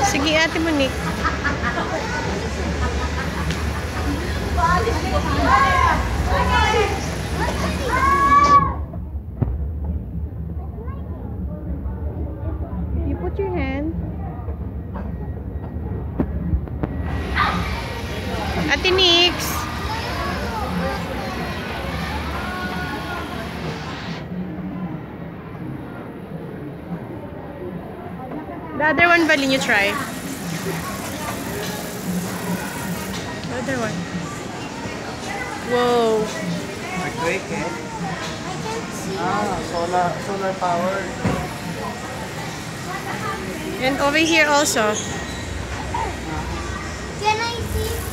Sige, Ate Monique. You put your hand. Ate Nix. The other one, Balin, you try. The other one. Whoa. Earthquake, eh? Solar power. And over here also. Can I see?